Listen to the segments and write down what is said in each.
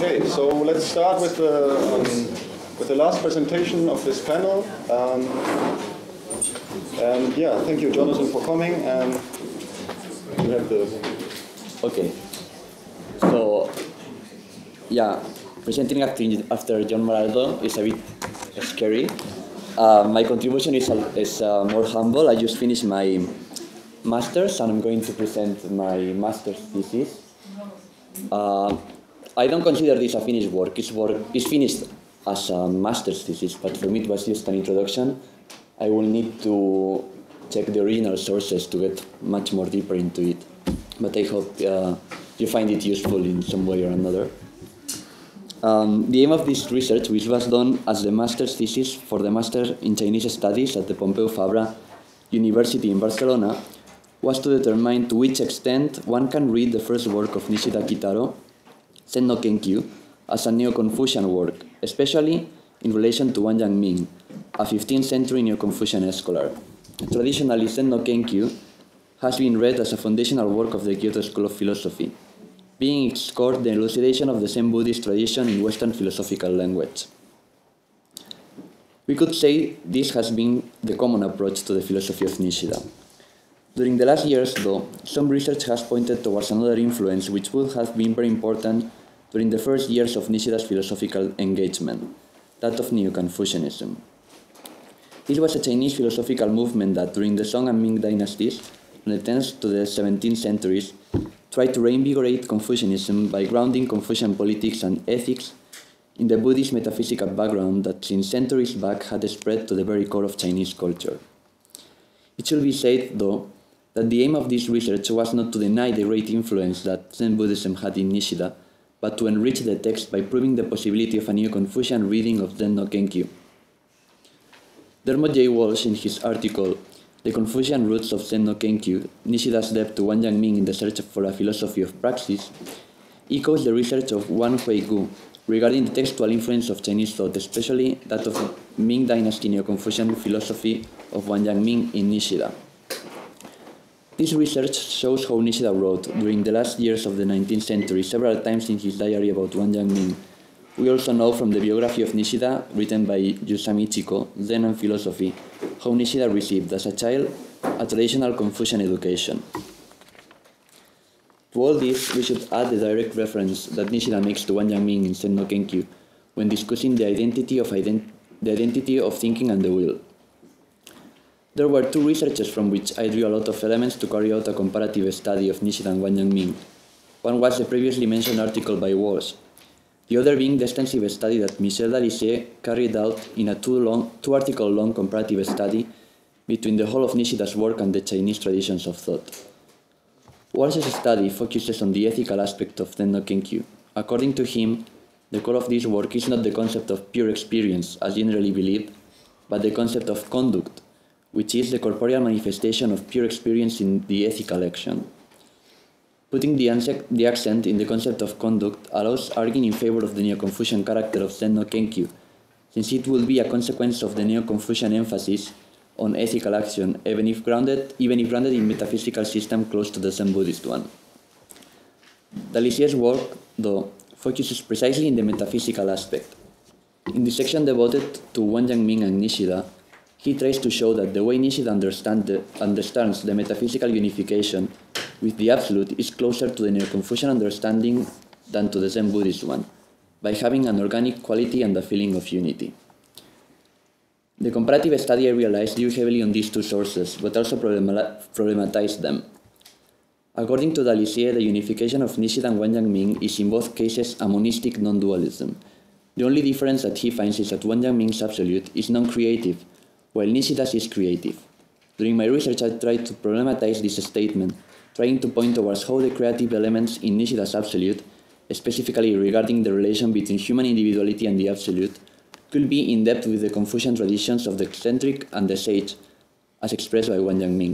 Okay, so let's start with the last presentation of this panel. And yeah, thank you, Jonathan, for coming. And you have the. Okay. So yeah, presenting after John Maraldo is a bit scary. My contribution is more humble. I just finished my master's and I'm going to present my master's thesis. I don't consider this a finished work. It's finished as a master's thesis, but for me it was just an introduction. I will need to check the original sources to get much more deeper into it. But I hope you find it useful in some way or another. The aim of this research, which was done as the master's thesis for the Master in Chinese Studies at the Pompeu Fabra University in Barcelona, was to determine to which extent one can read the first work of Nishida Kitarō, Zen no Kenkyu, as a neo-confucian work, especially in relation to Wang Yangming, a 15th century neo-confucian scholar. Traditionally, Zen no Kenkyu has been read as a foundational work of the Kyoto School of Philosophy, being its core the elucidation of the Zen Buddhist tradition in Western philosophical language. We could say this has been the common approach to the philosophy of Nishida. During the last years, though, some research has pointed towards another influence which would have been very important during the first years of Nishida's philosophical engagement, that of neo-confucianism. This was a Chinese philosophical movement that, during the Song and Ming dynasties, from the 10th to the 17th centuries, tried to reinvigorate Confucianism by grounding Confucian politics and ethics in the Buddhist metaphysical background that since centuries back had spread to the very core of Chinese culture. It should be said, though, that the aim of this research was not to deny the great influence that Zen Buddhism had in Nishida, but to enrich the text by proving the possibility of a neo-Confucian reading of Zen no Kenkyu. Dermott J. Walsh, in his article, The Confucian Roots of Zen no Kenkyu, Nishida's Debt to Wang Yangming in the Search for a Philosophy of Praxis, echoes the research of Wan Huigu regarding the textual influence of Chinese thought, especially that of Ming Dynasty neo-Confucian philosophy of Wang Yangming in Nishida. This research shows how Nishida wrote, during the last years of the 19th century, several times in his diary about Wang Yangming. We also know from the biography of Nishida, written by Yusami Ichiko, Zen and Philosophy, how Nishida received, as a child, a traditional Confucian education. To all this, we should add the direct reference that Nishida makes to Wang Yangming in Zen no Kenkyu, when discussing the identity of thinking and the will. There were two researches from which I drew a lot of elements to carry out a comparative study of Nishida and Wang Yangming. One was the previously mentioned article by Walsh, the other being the extensive study that Michel Dalissier carried out in a two-article-long comparative study between the whole of Nishida's work and the Chinese traditions of thought. Walsh's study focuses on the ethical aspect of Zen no Kenkyu. According to him, the core of this work is not the concept of pure experience, as generally believed, but the concept of conduct, which is the corporeal manifestation of pure experience in the ethical action. Putting the accent in the concept of conduct allows arguing in favor of the neo-Confucian character of Zen no Kenkyu, since it will be a consequence of the neo-Confucian emphasis on ethical action, even if grounded in metaphysical system close to the Zen Buddhist one. Dalissier's work, though, focuses precisely in the metaphysical aspect. In the section devoted to Wang Yangming and Nishida, he tries to show that the way Nishida understands the metaphysical unification with the Absolute is closer to the neo-Confucian understanding than to the Zen Buddhist one, by having an organic quality and a feeling of unity. The comparative study, I realized, drew heavily on these two sources, but also problematized them. According to Dalissier, the unification of Nishida and Wang Yangming is in both cases a monistic non-dualism. The only difference that he finds is that Wang Yangming's absolute is non-creative, while Nishida's is creative. During my research, I tried to problematize this statement, trying to point towards how the creative elements in Nishida's absolute, specifically regarding the relation between human individuality and the absolute, could be in depth with the Confucian traditions of the eccentric and the sage, as expressed by Wang Yangming.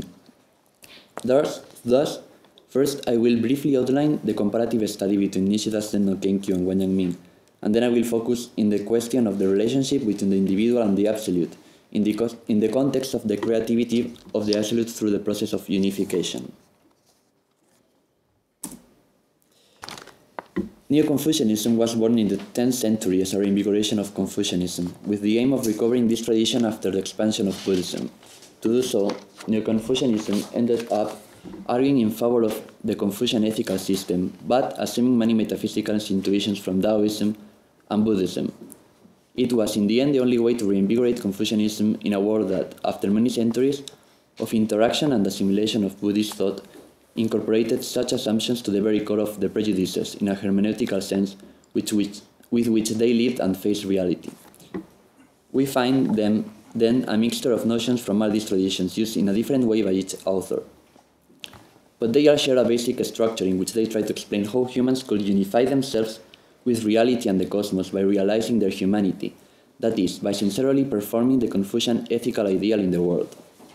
Thus, first I will briefly outline the comparative study between Nishida's Zen no Kenkyu and Wang Yangming, and then I will focus in the question of the relationship between the individual and the absolute, in the context of the creativity of the absolute through the process of unification. Neo-Confucianism was born in the 10th century as a reinvigoration of Confucianism, with the aim of recovering this tradition after the expansion of Buddhism. To do so, Neo-Confucianism ended up arguing in favor of the Confucian ethical system, but assuming many metaphysical intuitions from Taoism and Buddhism. It was in the end the only way to reinvigorate Confucianism in a world that, after many centuries of interaction and assimilation of Buddhist thought, incorporated such assumptions to the very core of the prejudices in a hermeneutical sense with which they lived and faced reality. We find them then a mixture of notions from all these traditions used in a different way by each author. But they all share a basic structure in which they try to explain how humans could unify themselves with reality and the cosmos by realizing their humanity, that is, by sincerely performing the Confucian ethical ideal in the world.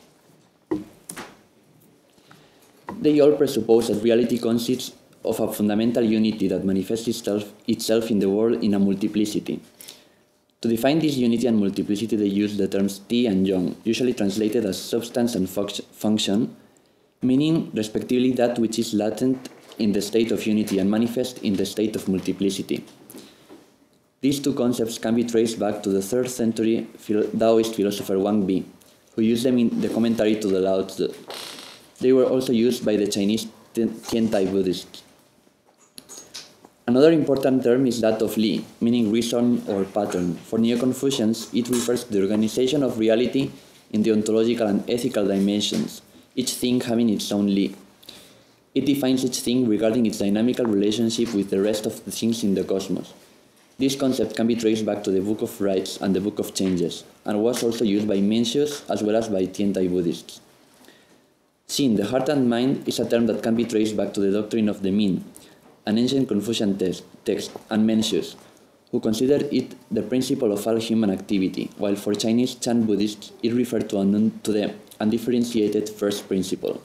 They all presuppose that reality consists of a fundamental unity that manifests itself in the world in a multiplicity. To define this unity and multiplicity, they use the terms Ti and Yong, usually translated as substance and function, meaning respectively that which is latent in the state of unity and manifest in the state of multiplicity. These two concepts can be traced back to the 3rd century Taoist philosopher Wang Bi, who used them in the commentary to the Lao Tzu. They were also used by the Chinese Tiantai Buddhists. Another important term is that of Li, meaning reason or pattern. For Neo-Confucians, it refers to the organization of reality in the ontological and ethical dimensions, each thing having its own Li. It defines each thing regarding its dynamical relationship with the rest of the things in the cosmos. This concept can be traced back to the Book of Rites and the Book of Changes, and was also used by Mencius as well as by Tiantai Buddhists. Xin, the heart and mind, is a term that can be traced back to the doctrine of the Min, an ancient Confucian text, and Mencius, who considered it the principle of all human activity, while for Chinese Chan Buddhists it referred to the undifferentiated first principle.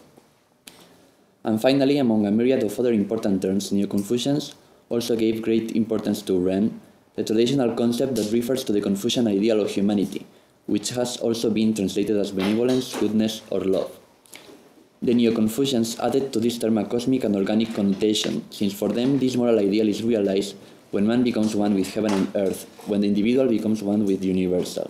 And finally, among a myriad of other important terms, Neo-Confucians also gave great importance to Ren, the traditional concept that refers to the Confucian ideal of humanity, which has also been translated as benevolence, goodness, or love. The Neo-Confucians added to this term a cosmic and organic connotation, since for them this moral ideal is realized when man becomes one with heaven and earth, when the individual becomes one with the universal.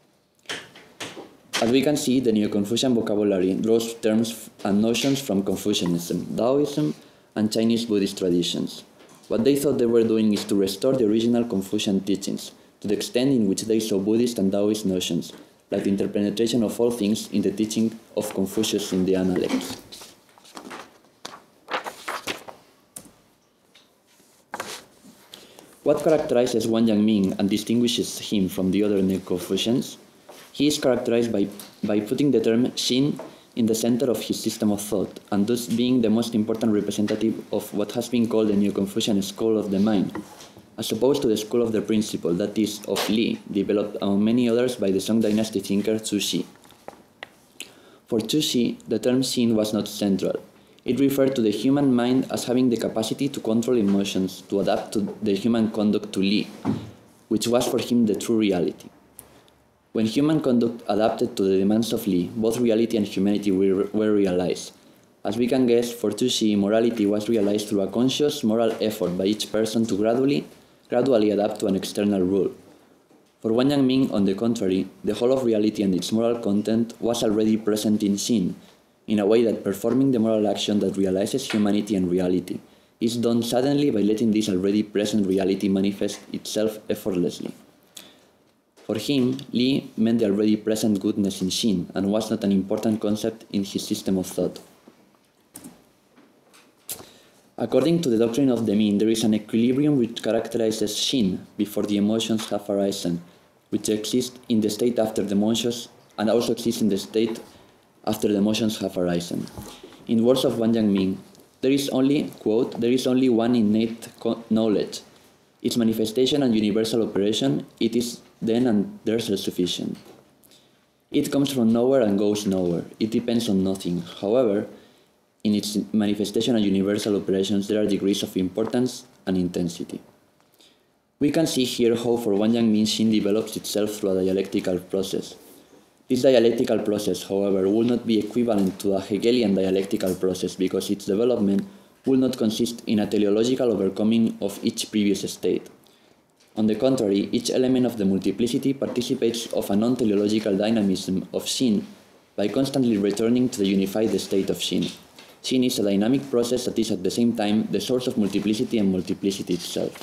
As we can see, the Neo-Confucian vocabulary draws terms and notions from Confucianism, Taoism, and Chinese Buddhist traditions. What they thought they were doing is to restore the original Confucian teachings, to the extent in which they saw Buddhist and Taoist notions, like the interpenetration of all things in the teaching of Confucius in the Analects. What characterizes Wang Yangming and distinguishes him from the other Neo-Confucians? He is characterized by putting the term Xin in the center of his system of thought, and thus being the most important representative of what has been called the Neo-Confucian school of the mind, as opposed to the school of the principle, that is, of Li, developed among many others by the Song dynasty thinker Zhu Xi. For Zhu Xi, the term Xin was not central. It referred to the human mind as having the capacity to control emotions, to adapt to the human conduct to Li, which was for him the true reality. When human conduct adapted to the demands of Li, both reality and humanity were realized. As we can guess, for Zhu Xi, morality was realized through a conscious moral effort by each person to gradually adapt to an external rule. For Wang Yangming, on the contrary, the whole of reality and its moral content was already present in Xin, in a way that performing the moral action that realizes humanity and reality is done suddenly by letting this already present reality manifest itself effortlessly. For him, Li meant the already present goodness in Xin, and was not an important concept in his system of thought. According to the doctrine of the Min, there is an equilibrium which characterizes Xin before the emotions have arisen, which exists in the state after the emotions, and also exists in the state after the emotions have arisen. In words of Wang Yangming, there is only, quote, there is only one innate knowledge. Its manifestation and universal operation, it is then and there self-sufficient. It comes from nowhere and goes nowhere. It depends on nothing. However, in its manifestation and universal operations, there are degrees of importance and intensity. We can see here how for Wang Yangming Xin develops itself through a dialectical process. This dialectical process, however, will not be equivalent to a Hegelian dialectical process because its development will not consist in a teleological overcoming of each previous state. On the contrary, each element of the multiplicity participates of a non-teleological dynamism of Shin by constantly returning to the unified state of Shin. Shin is a dynamic process that is at the same time the source of multiplicity and multiplicity itself.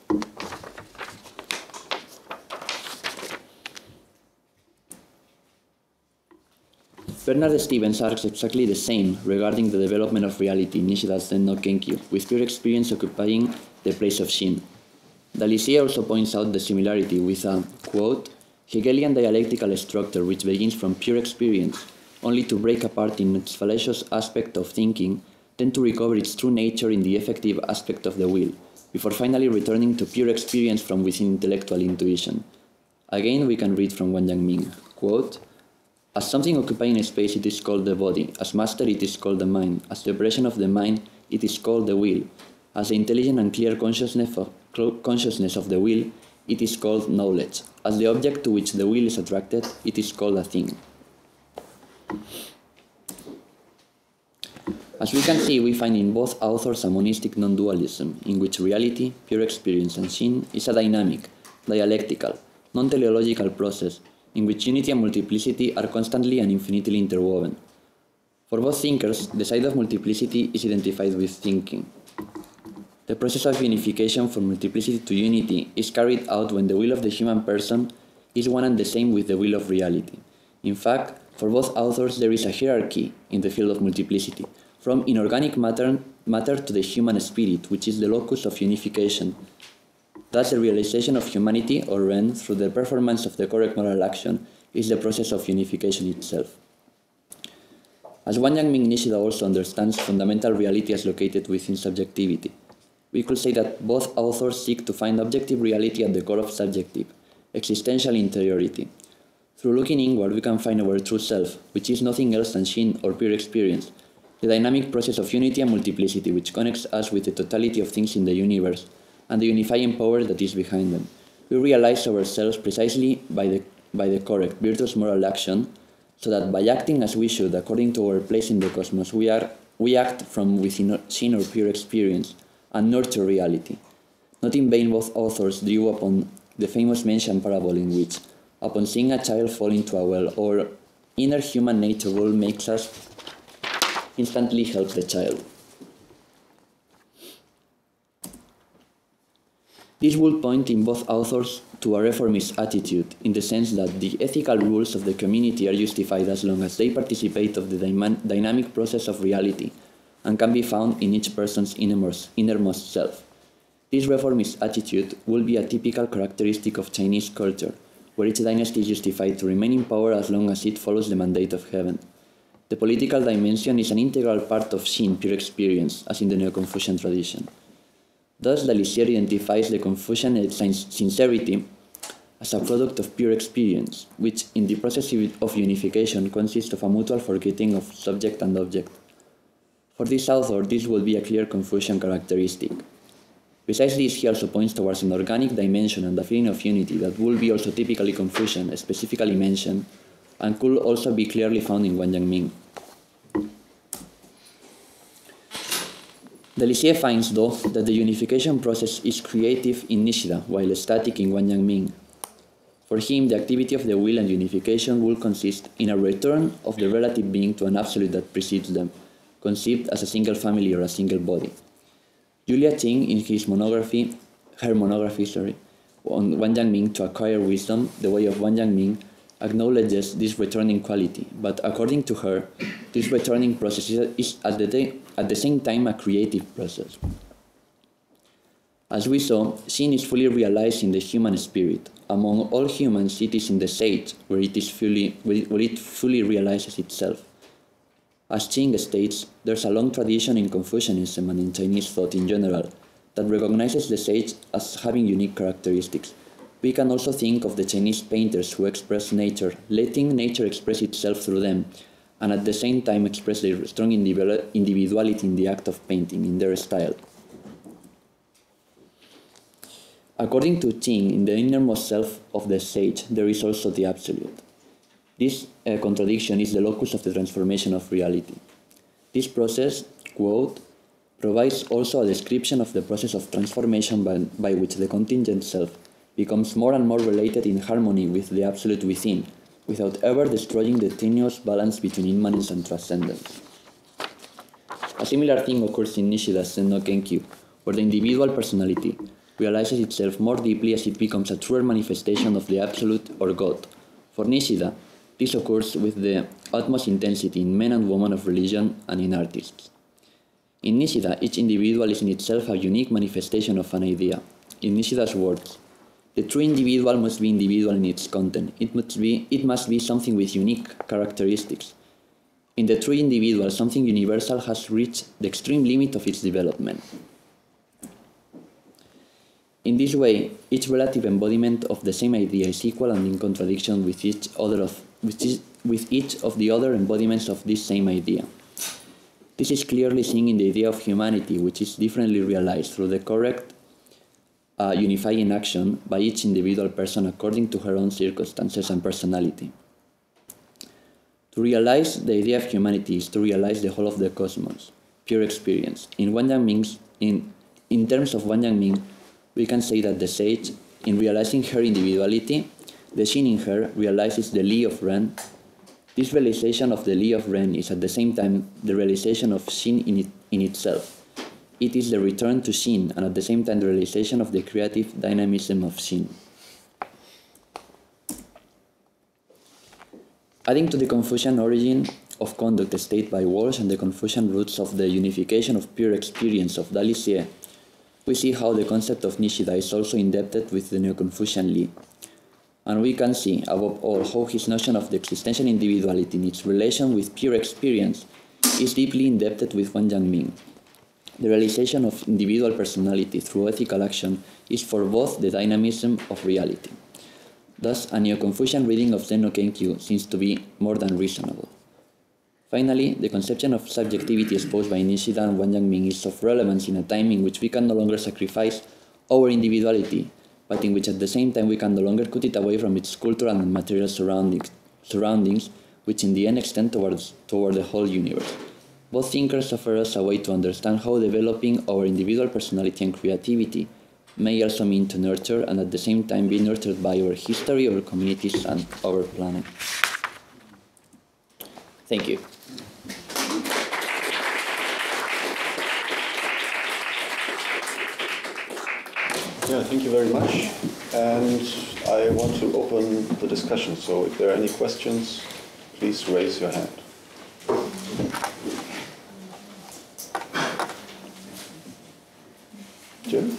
Bernard Stevens asks exactly the same regarding the development of reality in Nishida's Zen no Kenkyu, with pure experience occupying the place of Shin. Dalissier also points out the similarity with a, quote, Hegelian dialectical structure which begins from pure experience, only to break apart in its fallacious aspect of thinking, then to recover its true nature in the effective aspect of the will, before finally returning to pure experience from within intellectual intuition. Again, we can read from Wang Yangming, quote, as something occupying a space, it is called the body. As master, it is called the mind. As the operation of the mind, it is called the will. As the intelligent and clear consciousness of the will, it is called knowledge. As the object to which the will is attracted, it is called a thing. As we can see, we find in both authors a monistic non-dualism, in which reality, pure experience, and Shin is a dynamic, dialectical, non-teleological process, in which unity and multiplicity are constantly and infinitely interwoven. For both thinkers, the side of multiplicity is identified with thinking. The process of unification from multiplicity to unity is carried out when the will of the human person is one and the same with the will of reality. In fact, for both authors there is a hierarchy in the field of multiplicity, from inorganic matter to the human spirit, which is the locus of unification. Thus, the realization of humanity, or Ren, through the performance of the correct moral action, is the process of unification itself. As Wang Yangming Nishida also understands fundamental reality as located within subjectivity, we could say that both authors seek to find objective reality at the core of subjective, existential interiority. Through looking inward, we can find our true self, which is nothing else than Shin or pure experience, the dynamic process of unity and multiplicity which connects us with the totality of things in the universe, and the unifying power that is behind them. We realize ourselves precisely by the correct, virtuous moral action, so that by acting as we should according to our place in the cosmos, we act from within Shin or pure experience, and nurture reality. Not in vain both authors drew upon the famous mentioned parable in which, upon seeing a child fall into a well, our inner human nature will makes us instantly help the child. This would point in both authors to a reformist attitude, in the sense that the ethical rules of the community are justified as long as they participate of the dynamic process of reality, and can be found in each person's innermost self. This reformist attitude will be a typical characteristic of Chinese culture, where each dynasty is justified to remain in power as long as it follows the mandate of heaven. The political dimension is an integral part of Shin, pure experience, as in the neo-Confucian tradition. Thus, Dalissier identifies the Confucian sincerity as a product of pure experience, which, in the process of unification, consists of a mutual forgetting of subject and object. For this author, this will be a clear Confucian characteristic. Besides this, he also points towards an organic dimension and a feeling of unity that will be also typically Confucian, specifically mentioned, and could also be clearly found in Wang Yangming. Dalissier finds, though, that the unification process is creative in Nishida, while static in Wang Yangming. For him, the activity of the will and unification will consist in a return of the relative being to an absolute that precedes them, conceived as a single family or a single body. Julia Ching, in her monography on Wang Yangming to acquire wisdom, the way of Wang Yangming, acknowledges this returning quality, but according to her, this returning process is at the same time a creative process. As we saw, Shin is fully realized in the human spirit. Among all humans, it is in the sage where it fully realizes itself. As Ching states, there's a long tradition in Confucianism and in Chinese thought in general that recognizes the sage as having unique characteristics. We can also think of the Chinese painters who express nature, letting nature express itself through them, and at the same time express their strong individuality in the act of painting, in their style. According to Ching, in the innermost self of the sage, there is also the absolute. This contradiction is the locus of the transformation of reality. This process, quote, provides also a description of the process of transformation by which the contingent self becomes more and more related in harmony with the absolute within, without ever destroying the tenuous balance between immanence and transcendence. A similar thing occurs in Nishida's Zen no Kenkyu, where the individual personality realizes itself more deeply as it becomes a truer manifestation of the Absolute or God. For Nishida, this occurs with the utmost intensity in men and women of religion and in artists. In Nishida, each individual is in itself a unique manifestation of an idea. In Nishida's words, the true individual must be individual in its content. It must be something with unique characteristics. In the true individual, something universal has reached the extreme limit of its development. In this way, each relative embodiment of the same idea is equal and in contradiction with each of the other embodiments of this same idea. This is clearly seen in the idea of humanity, which is differently realized through the correct unifying action by each individual person according to her own circumstances and personality. To realize the idea of humanity is to realize the whole of the cosmos, pure experience. In terms of Wang Yangming, we can say that the sage, in realizing her individuality, the Shin in her realizes the Li of Ren. This realization of the Li of Ren is at the same time the realization of Shin in itself. It is the return to Shin, and at the same time the realization of the creative dynamism of Shin. Adding to the Confucian origin of conduct stated by Walsh and the Confucian roots of the unification of pure experience of Dalissier, we see how the concept of Nishida is also indebted with the neo-Confucian Li. And we can see, above all, how his notion of the existential individuality in its relation with pure experience is deeply indebted with Wang Yangming. The realization of individual personality through ethical action is for both the dynamism of reality. Thus, a neo-Confucian reading of Zen no Kenkyu seems to be more than reasonable. Finally, the conception of subjectivity exposed by Nishida and Wang Yangming is of relevance in a time in which we can no longer sacrifice our individuality, but in which at the same time we can no longer cut it away from its cultural and material surroundings, which in the end extend toward the whole universe. Both thinkers offer us a way to understand how developing our individual personality and creativity may also mean to nurture and at the same time be nurtured by our history, our communities, and our planet. Thank you. Yeah, thank you very much. And I want to open the discussion. So if there are any questions, please raise your hand. Jim?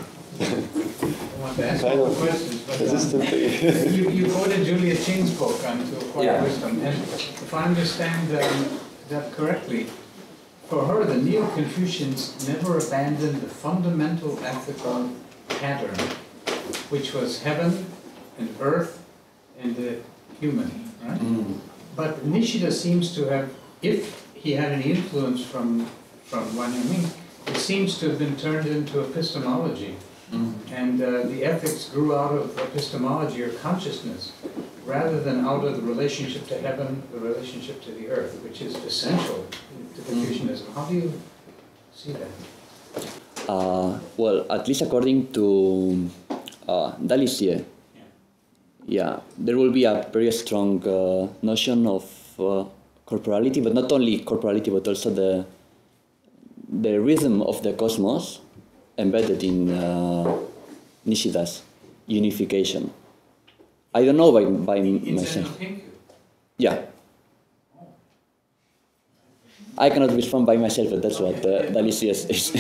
I want to ask all the questions, but you quoted Julia Ching's book on To Acquire Wisdom, and if I understand that correctly, for her the neo-Confucians never abandoned the fundamental ethical pattern, which was heaven and earth and the human, right? Mm. But Nishida seems to have, if he had any influence from Wang Yangming, it seems to have been turned into epistemology. Mm. And the ethics grew out of epistemology or consciousness, rather than out of the relationship to heaven, the relationship to the earth, which is essential to Confucianism. How do you see that? Well, at least according to Dalissier, yeah, there will be a very strong notion of corporality, but not only corporality, but also the rhythm of the cosmos embedded in Nishida's unification. I don't know by myself. Yeah. I cannot respond by myself, but that's what Dalissier is.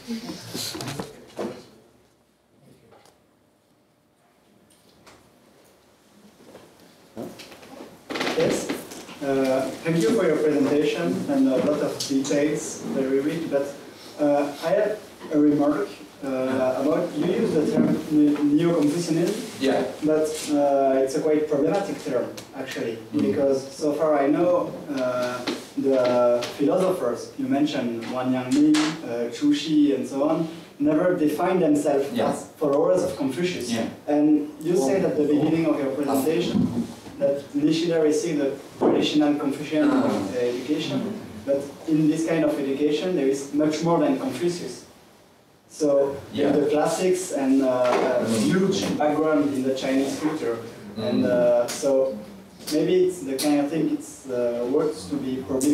Yes. Thank you for your presentation and a lot of details, very rich. But I have a remark about, you use the term neo-confucianism, yeah. But it's a quite problematic term, actually, because so far I know the philosophers, you mentioned Wang Yangming, Chu Xi, and so on, never defined themselves as followers of Confucius. Yeah. And you said at the beginning of your presentation that Nishida received a traditional Confucian education. But in this kind of education, there is much more than Confucius. So the classics and huge background in the Chinese culture. And so maybe it's the kind of thing it's worth to be put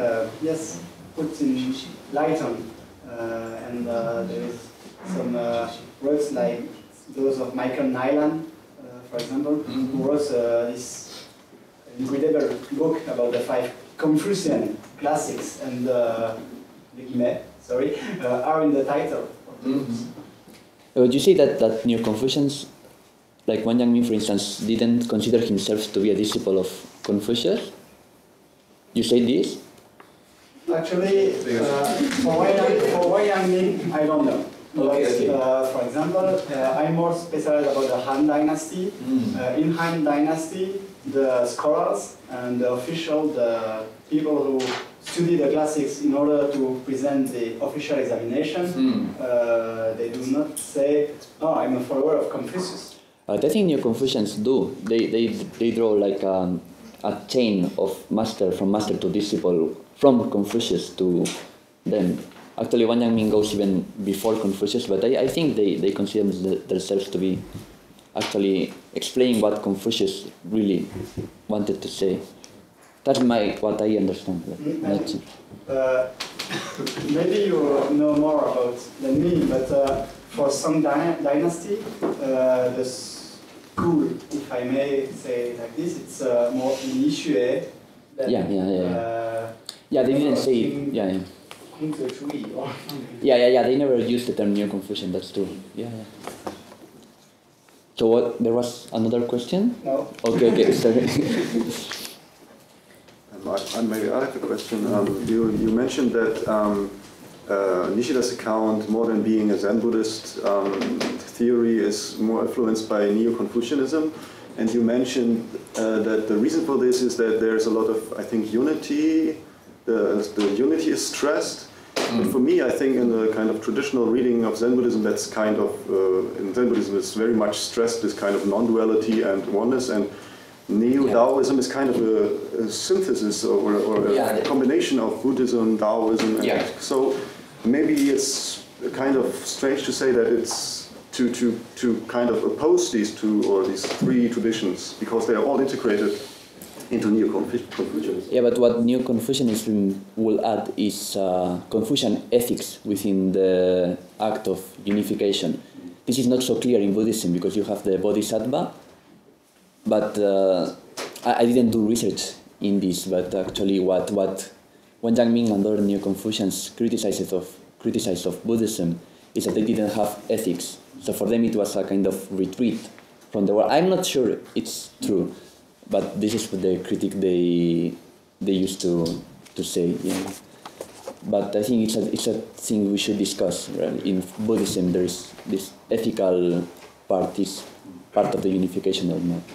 in light on. And there is some works like those of Michael Nyland, for example, who wrote this incredible book about the 5 Confucian classics, and are in the title. Would you say that neo-Confucians, like Wang Yangming, for instance, didn't consider himself to be a disciple of Confucius? You say this? Actually, for Wang Yangming, I don't know. Okay. For example, I'm more specialized about the Han Dynasty. In Han Dynasty, the scholars and the official, the people who study the classics in order to present the official examination, they do not say, "Oh, I'm a follower of Confucius." I think neo-Confucians do. They draw like a chain of master to disciple, from Confucius to them. Actually, Wang Yangming goes even before Confucius, but I think they consider themselves to be actually explaining what Confucius really wanted to say. That's what I understand. Maybe you know more about than me, but for Song Dynasty, the school, if I may say like this, it's more initiate. Yeah, they didn't say it. Yeah. They never used the term neo-Confucian. That's true. Yeah. So what? There was another question? No. Okay. Sorry. Maybe I have a question. You mentioned that Nishida's account, more than being a Zen Buddhist theory, is more influenced by neo-Confucianism. And you mentioned that the reason for this is that there's a lot of, I think, unity. The unity is stressed. But for me, I think in the kind of traditional reading of Zen Buddhism, that's kind of, in Zen Buddhism, it's very much stressed, this kind of non-duality and oneness. And Neo-Taoism is kind of a synthesis or a combination of Buddhism, Taoism. And so maybe it's kind of strange to say that it's to kind of oppose these two or these 3 traditions, because they are all integrated into neo-Confucianism. Yeah, but what neo-Confucianism will add is Confucian ethics within the act of unification. This is not so clear in Buddhism because you have the Bodhisattva, but I didn't do research in this, but actually what Wang Yangming and other neo-Confucians criticized of Buddhism is that they didn't have ethics. So for them it was a kind of retreat from the world. I'm not sure it's true, but this is the critique they used to say. Yeah. But I think it's a thing we should discuss. Right? In Buddhism, there is this ethical part is part of the unification or not.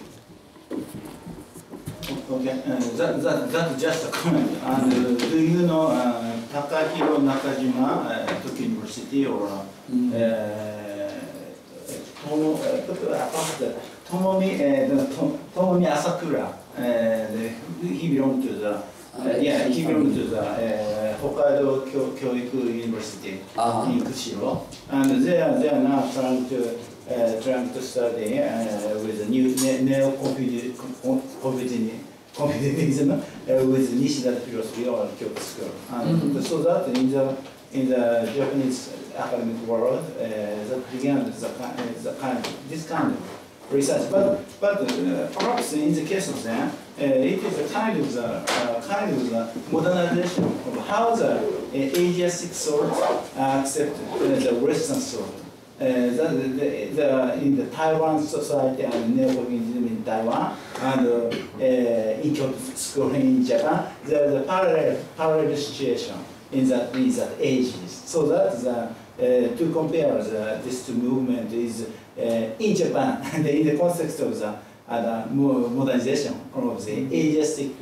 Okay, that's just a comment. And do you know Takahiro Nakajima took university or Tomomi Asakura? He belonged to the Hokkaido Kyoiku University in Kushiro, and they are now trying to study with the new neo-confucianism with Nishida philosophy or Kyoto school. And so that in the Japanese academic world, that began this kind of research. But perhaps in the case of Zen, it is a kind of the modernization of how the Asiatic thought accepted the Western thought. In the Taiwan society and neo-confucianism in Taiwan and in Kyoto school in Japan, there is a parallel situation in that ages. So that to compare these two movements is in Japan and in the context of the modernization of the Asiatic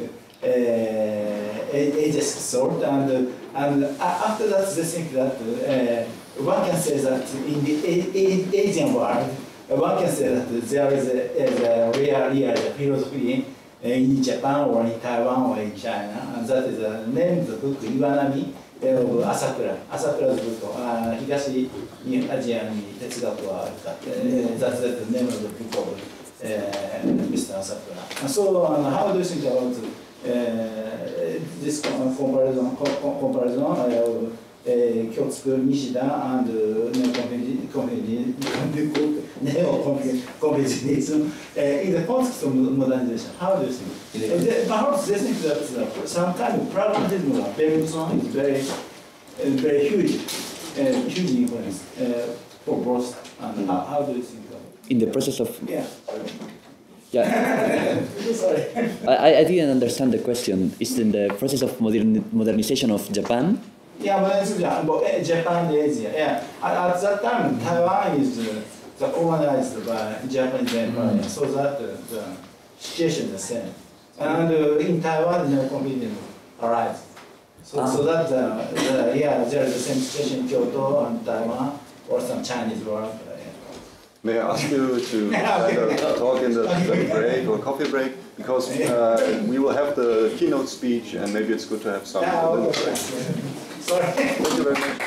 thought, and after that they think that one can say that in the Asian world, one can say that there is a real philosophy in Japan or in Taiwan or in China, and that is the name of the book Iwanami of Asakura. Asakura's book, Higashi in Asiaに哲学はあるか. That's the name of the book of Mr. Asakura. So how do you think about this comparison of Kyotsuku, Nishida, and neo-confucianism in the context of modernization? How do you think? Perhaps they think that some kind of pragmatism of Bergson is very huge, huge influence for both. And how do you think of it? In the process of... Yeah. Yeah. Sorry. I didn't understand the question. It's in the process of modernization of Japan? Yeah, but Japan, Asia. Yeah, at that time, Taiwan is colonized by Japanese empire, so that the situation is the same. And in Taiwan, neo-confucianism arrived. So that there is the same situation in Kyoto and Taiwan or some Chinese world. May I ask you to talk in the break or coffee break? Because we will have the keynote speech, and maybe it's good to have some. Sorry. Thank you very much.